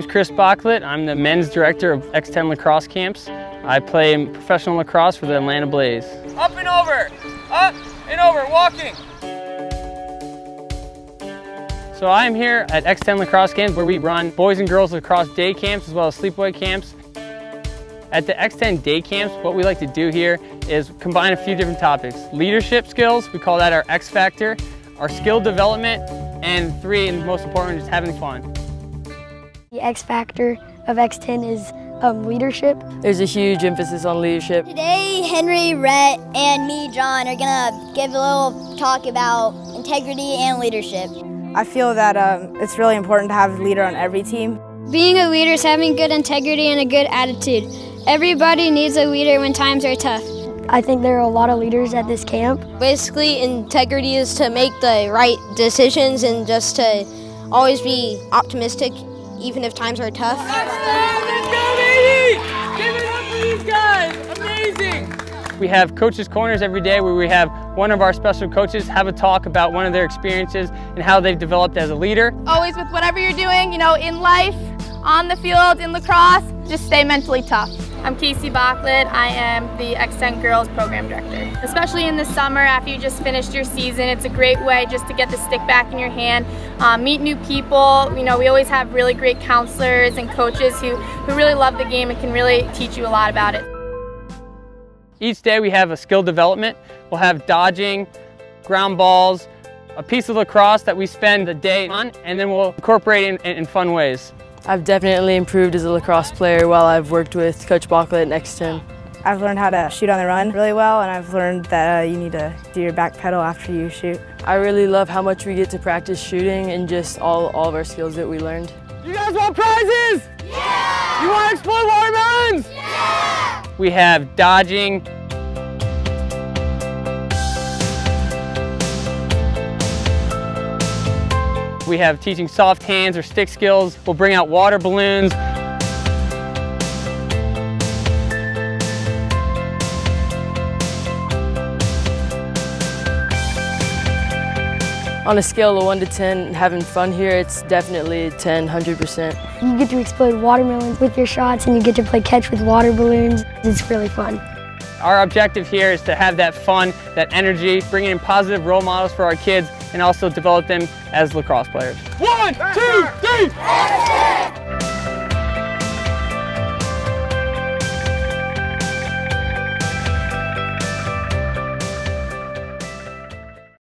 name's Chris Bachlet. I'm the men's director of X10 lacrosse camps. I play professional lacrosse for the Atlanta Blaze. Up and over, walking. So I'm here at X10 lacrosse camps where we run boys and girls lacrosse day camps as well as sleepaway camps. At the X10 day camps, what we like to do here is combine a few different topics. Leadership skills, we call that our X factor, our skill development, and three, and most important, is having fun. The X factor of X10 is leadership. There's a huge emphasis on leadership. Today, Henry, Rhett, and me, John, are gonna give a little talk about integrity and leadership. I feel that it's really important to have a leader on every team. Being a leader is having good integrity and a good attitude. Everybody needs a leader when times are tough. I think there are a lot of leaders at this camp. Basically, integrity is to make the right decisions and just to always be optimistic, even if times are tough. Let's go, baby! Give it up for these guys! Amazing! We have Coaches Corners every day where we have one of our special coaches have a talk about one of their experiences and how they've developed as a leader. Always with whatever you're doing, in life, on the field, in lacrosse, just stay mentally tough. I'm Casey Bachlet. I am the X10 Girls Program Director. Especially in the summer after you just finished your season, it's a great way just to get the stick back in your hand, meet new people. We always have really great counselors and coaches who really love the game and can really teach you a lot about it. Each day we have a skill development. We'll have dodging, ground balls, a piece of lacrosse that we spend the day on, and then we'll incorporate it in fun ways. I've definitely improved as a lacrosse player while I've worked with Coach Bachlet and X10. I've learned how to shoot on the run really well, and I've learned that you need to do your back pedal after you shoot. I really love how much we get to practice shooting and just all of our skills that we learned. You guys want prizes? Yeah! You want to explode watermelons? Yeah! We have dodging, we have teaching soft hands or stick skills. We'll bring out water balloons. On a scale of 1 to 10, having fun here, it's definitely 10, 100%. You get to explode watermelons with your shots and you get to play catch with water balloons. It's really fun. Our objective here is to have that fun, that energy, bringing in positive role models for our kids and also develop them as lacrosse players. 1, 2, 3!